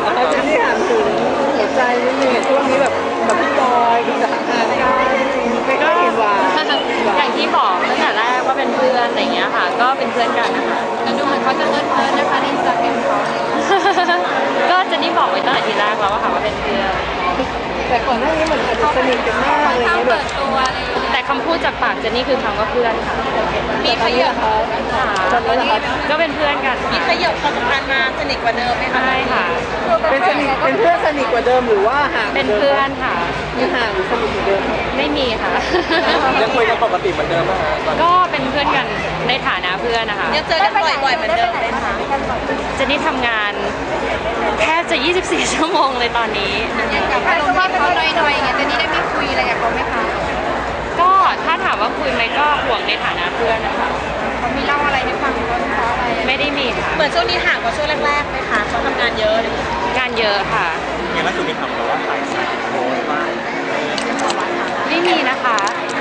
เจนนี่ถามถึงหัวใจนิดนึงช่วงนี้แบบกับพี่บอยกับทางการไม่ค่อยเห็นหวานอย่างที่บอกตั้งแต่แรกว่าเป็นเพื่อนอะไรอย่างเงี้ยค่ะก็เป็นเพื่อนกันนะคะแล้วดูเหมือนเขาจะเอิญนะคะในอินสตาแกรมเขาก็เจนนี่บอกไว้ตั้งแต่ทีแรกแล้วว่าค่ะว่าเป็นเพื่อนแต่ก่อนหน้านี้เหมือนอาจจะสนิทกันมากอะไรอย่างเงี้ยแบบแต่คำพูดจากปากเจนนี่คือคำว่าเพื่อนค่ะมีขยับตอนนี้ก็เป็นเพื่อนกันมีขยับความสัมพันธ์มาสนิทกว่าเดิมไหมคะใช่ค่ะเป็นเพื่อนสนิทกว่าเดิมหรือว่าห่างเป็นเพื่อนค่ะมีห่างหรือสนิทกว่าเดิมไม่มีค่ะยังคุยกันปกติเหมือนเดิมไหมคะก็เป็นเพื่อนกันในฐานะเพื่อนนะคะยังเจอกันบ่อยๆเหมือนเดิมไหมคะเจนนี่ทำงานแทบจะ24 ชั่วโมงเลยตอนนี้ยังกับอารมณ์ที่เขาหน่อยๆอย่างเงี้ยเจนนี่ได้ไม่คุยอะไรกับเขาไหมคะก็ถ้าถามว่าคุยไหมก็ห่วงในฐานะเพื่อนนะคะเขามีเล่าอะไรให้ฟังบ้างคะอะไรไม่ได้มีค่ะเหมือนช่วงนี้ห่างกว่าช่วงแรกๆไหมคะเขาทำงานเยอะงานเยอะค่ะอย่างล่าสุดมีข่าวว่าฝ่ายชายโพสต์ว่าไม่มีนะคะ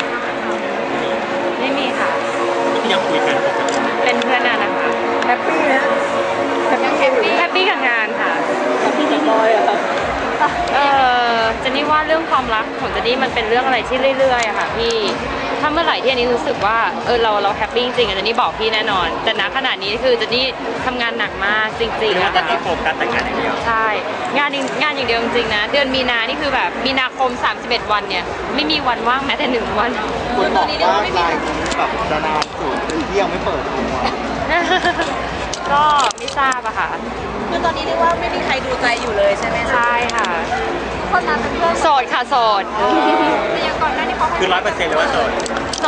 ไม่มีค่ะที่ยังคุยกันเป็นเพื่อนนะคะแฮปปี้นะแฮปปี้กับงานค่ะแฮปปี้กับบอยอะค่ะเจนนี่ว่าเรื่องความรักของเจนนี่มันเป็นเรื่องอะไรที่เรื่อยๆอะค่ะพี่ถ้าเมื่อไหร่ที่อันนี้รู้สึกว่าเราแฮปปี้จริงๆเจนนี่บอกพี่แน่นอนแต่ณขณะนี้คือเจนนี่ทำงานหนักมากจริงๆนะคะที่โฟกัสแต่งานอย่างเดียวใช่งานอย่างเดียวจริงๆนะเดือนมีนานี่คือแบบมีนาคม31 วันเนี่ยไม่มีวันว่างแม้แต่1 วันคุณบอกว่าไม่มีแบบดาราสูตรที่ยังไม่เปิดตัวก็ไม่ทราบอะค่ะคือตอนนี้เรียกว่าไม่มีใครดูใจอยู่เลยใช่ไหมคะใช่ค่ะคนนั้นเป็นเพื่อนโสดค่ะโสดแต่ยังก่อนหน้านี้เขาคือ100%เลยว่าโสด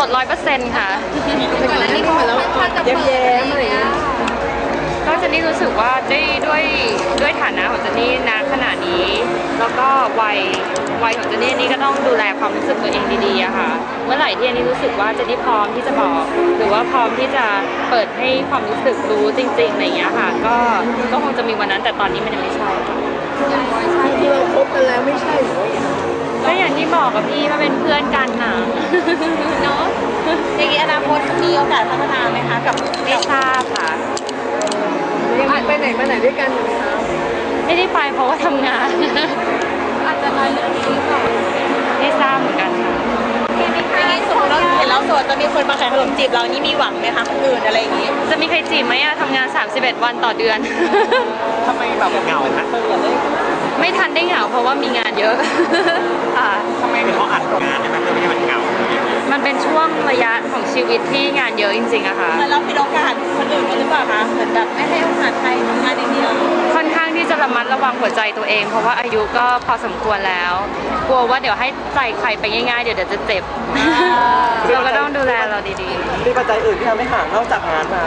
100%ค่ะก่อนหน้านี้เขาเหมือนเราแย้มๆอะไรอย่างเงี้ยก็เจนนี่รู้สึกว่าด้วยฐานะของเจนนี่ณขณะนี้แล้วก็วัยของเจนนี่ก็ต้องดูแลความรู้สึกตัวเองดีๆอะค่ะเมื่อไหร่ที่อันนี้รู้สึกว่าเจนนี่พร้อมที่จะบอกหรือว่าพร้อมที่จะเปิดให้ความรู้สึกรู้จริงๆอะไรอย่างเงี้ยค่ะก็คงจะมีวันนั้นแต่ตอนนี้มันยังไม่ใช่ที่เราคบกันแล้วไม่ใช่หรือก็อย่างที่บอกกับพี่ว่าเป็นเพื่อนกันน่ะเนาะอย่างนี้อนาคตมีโอกาสพัฒนาไหมคะกับไม่ทราบค่ะยังไปไหนมาไหนด้วยกันอยู่ไหมคะไม่ได้ไปเพราะว่าทำงานอาจจะน้อยเรื่องนี้ก่อนไม่ทราบเหมือนกันค่ะอย่างนี้สมมติเราเห็นเราโสดจะมีคนมาขายขนมจีบเรานี่มีหวังไหมคะคนอื่นอะไรอย่างนี้จะมีใครจีบไหมอะทำงาน31 วันต่อเดือนทำไมแบบเหงาคะไม่ทันได้เหงาเพราะว่ามีงานเยอะค่ะทำไมเขาอัดงานเนี่ยมันไม่เหงามันเป็นช่วงระยะของชีวิตที่งานเยอะจริงๆอะค่ะแล้วเราปิดโอกาสคนอื่นหรือเปล่าคะเหมือนแบบไม่ให้โอกาสใครทำงานอย่างเดียวค่อนข้างที่จะระมัดระวังหัวใจตัวเองเพราะว่าอายุก็พอสมควรแล้วกลัวว่าเดี๋ยวให้ใจใครไปง่ายๆเดี๋ยวจะเจ็บเราก็ต้องดูแลเราดีๆมีปัจจัยอื่นที่ทำให้ห่างนอกจากงานมา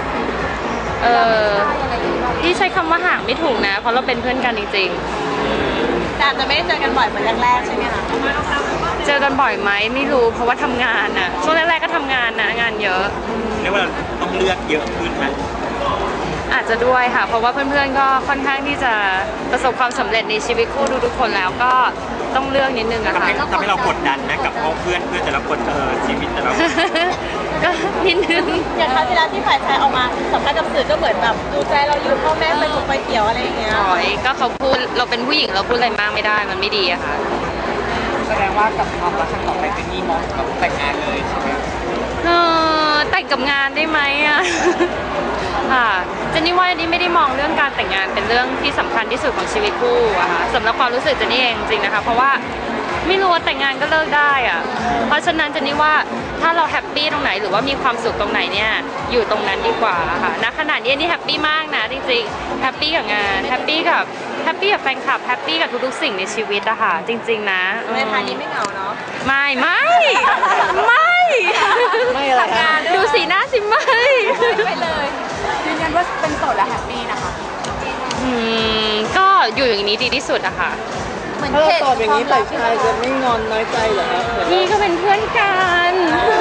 ที่ใช้คำว่าห่างไม่ถูกนะเพราะเราเป็นเพื่อนกันจริงๆแต่อาจจะไม่ได้เจอกันบ่อยเหมือนแรกๆใช่ไหมคะเจอกันบ่อยไหมไม่รู้เพราะว่าทำงานน่ะช่วงแรกๆก็ทำงานนะงานเยอะเรียกว่าต้องเลือกเยอะขึ้นไหมอาจจะด้วยค่ะเพราะว่าเพื่อนๆก็ค่อนข้างที่จะประสบความสำเร็จในชีวิตคู่ทุกคนแล้วก็ต้องเลือกนิดนึงอะค่ะทำให้เรากดดันนะกับเพื่อนแต่ละคนชีวิตแต่ละก็นิดนึงอย่างคราวที่แล้วที่ฝ่ายชายออกมาสัมภาษณ์กับสื่อก็เหมือนแบบดูใจเราอยู่พ่อแม่เป็นไฟเขียวอะไรอย่างเงี้ยก็เขาพูดเราเป็นผู้หญิงเราพูดอะไรมากไม่ได้มันไม่ดีอะค่ะแสดงว่ากับความรักครั้งต่อไปเป็นนี่มองกับแต่งงานเลยใช่ไหมแต่งกับงานได้ไหมอะค่ะเจนนี่ว่าอันนี้ไม่ได้มองเรื่องการแต่งงานเป็นเรื่องที่สำคัญที่สุดของชีวิตคู่อะค่ะสำหรับความรู้สึกเจนนี่เองจริงนะคะเพราะว่าไม่รู้ว่าแต่งงานก็เลิกได้อะเพราะฉะนั้นเจนนี่ว่าถ้าเราแฮปปี้ตรงไหนหรือว่ามีความสุขตรงไหนเนี่ยอยู่ตรงนั้นดีกว่าค่ะณขณะนี้นี่แฮปปี้มากนะจริงๆแฮปปี้กับงานแฮปปี้กับแฟนคลับแฮปปี้กับทุกๆสิ่งในชีวิตอะค่ะจริงๆนะในทางนี้ไม่เหงาเนาะไม่อะไรดูสีหน้าสิไม่ไปเลยยืนยันว่าเป็นโสดและแฮปปี้นะคะก็อยู่อย่างนี้ดีที่สุดอะค่ะถ้าเราตอบอย่างนี้ฝ่ายชายจะไม่งอนน้อยใจเหรอครับนี่ก็เป็นเพื่อนกัน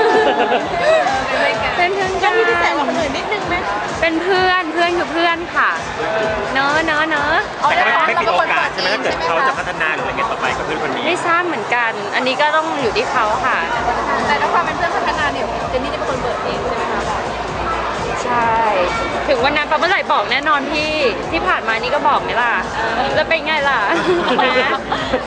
เป็นเพื่อนกันมีพิเศษกว่าคนอื่นนิดนึงไหมเป็นเพื่อนคือเพื่อนค่ะเนอะแต่ไม่ปิดโอกาสใช่ไหมถ้าเกิดเขาจะพัฒนาหรืออะไรเงี้ยต่อไปกับเพื่อนคนนี้ไม่ทราบเหมือนกันอันนี้ก็ต้องอยู่ที่เขาค่ะแต่ด้วยความเป็นเพื่อนพัฒนาเนี่ยเจนนี่จะเป็นคนเปิดเองใช่ไหมคะใช่ใช่ ถึงวันนั้นปะเมื่อไหร่บอกแน่นอนพี่ที่ผ่านมานี่ก็บอกไหมล่ะแล้วเป็นไงล่ะนะ